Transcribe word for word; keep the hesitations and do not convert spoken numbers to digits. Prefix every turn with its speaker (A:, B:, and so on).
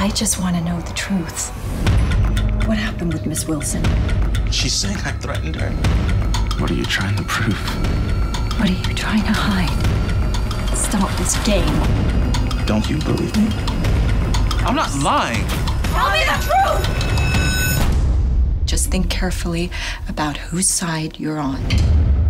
A: I just want to know the truth. What happened with Miss Wilson?
B: She's saying I threatened her.
C: What are you trying to prove?
A: What are you trying to hide? Stop this game.
B: Don't you believe me? I'm not lying.
A: Tell me the truth! Just think carefully about whose side you're on.